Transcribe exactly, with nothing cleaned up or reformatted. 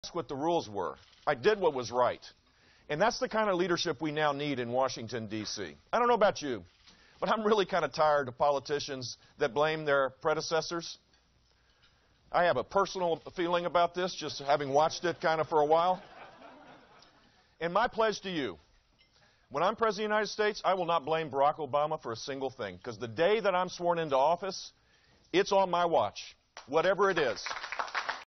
what the rules were. I did what was right. And that's the kind of leadership we now need in Washington, D C I don't know about you, but I'm really kind of tired of politicians that blame their predecessors. I have a personal feeling about this, just having watched it kind of for a while. And my pledge to you, when I'm President of the United States, I will not blame Barack Obama for a single thing, because the day that I'm sworn into office, it's on my watch, whatever it is.